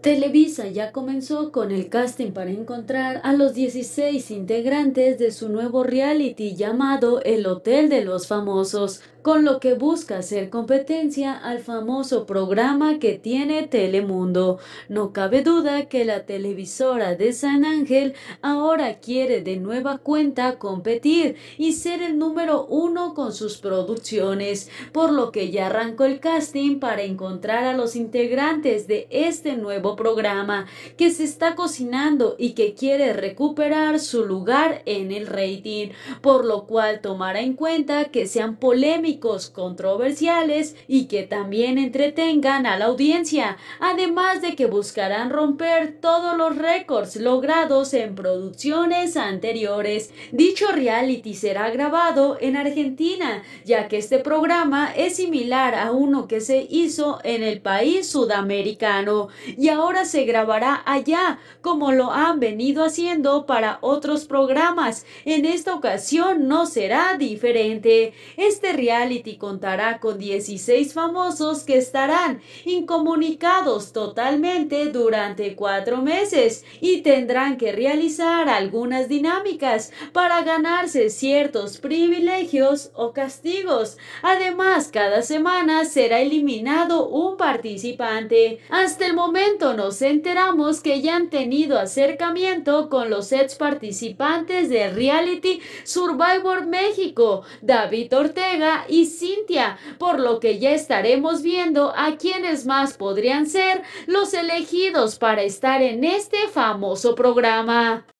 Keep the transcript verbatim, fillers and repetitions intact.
Televisa ya comenzó con el casting para encontrar a los dieciséis integrantes de su nuevo reality llamado El Hotel de los Famosos, con lo que busca hacer competencia al famoso programa que tiene Telemundo. No cabe duda que la televisora de San Ángel ahora quiere de nueva cuenta competir y ser el número uno con sus producciones, por lo que ya arrancó el casting para encontrar a los integrantes de este nuevo programa que se está cocinando y que quiere recuperar su lugar en el rating, por lo cual tomará en cuenta que sean polémicos, controversiales y que también entretengan a la audiencia, además de que buscarán romper todos los récords logrados en producciones anteriores. Dicho reality será grabado en Argentina, ya que este programa es similar a uno que se hizo en el país sudamericano y ahora se grabará allá, como lo han venido haciendo para otros programas. En esta ocasión no será diferente. Este reality contará con dieciséis famosos que estarán incomunicados totalmente durante cuatro meses y tendrán que realizar algunas dinámicas para ganarse ciertos privilegios o castigos. Además, cada semana será eliminado un participante. Hasta el momento nos enteramos que ya han tenido acercamiento con los ex participantes de reality Survivor México, David Ortega y Cintia, por lo que ya estaremos viendo a quienes más podrían ser los elegidos para estar en este famoso programa.